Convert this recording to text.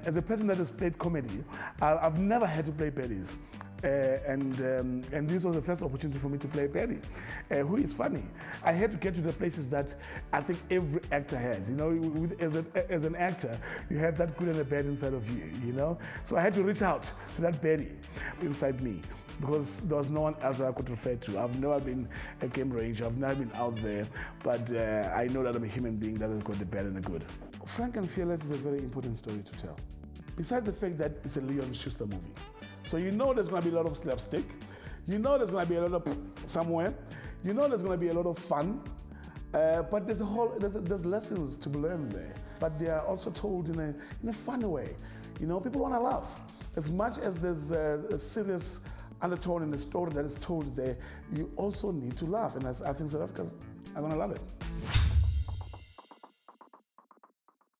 As a person that has played comedy, I've never had to play baddies. And this was the first opportunity for me to play Paddy, who is funny. I had to get to the places that I think every actor has. You know, as an actor, you have that good and the bad inside of you, you know? So I had to reach out to that Paddy inside me, because there was no one else I could refer to. I've never been a game ranger, I've never been out there, but I know that I'm a human being that has got the bad and the good. Frank and Fearless is a very important story to tell. Besides the fact that it's a Leon Schuster movie. So you know there's going to be a lot of slapstick, you know there's going to be a lot of somewhere, you know there's going to be a lot of fun, but there's lessons to be learned there. But they are also told in a funny way. You know, people want to laugh. As much as there's a serious undertone in the story that is told there, you also need to laugh, and I think South Africans are going to love it.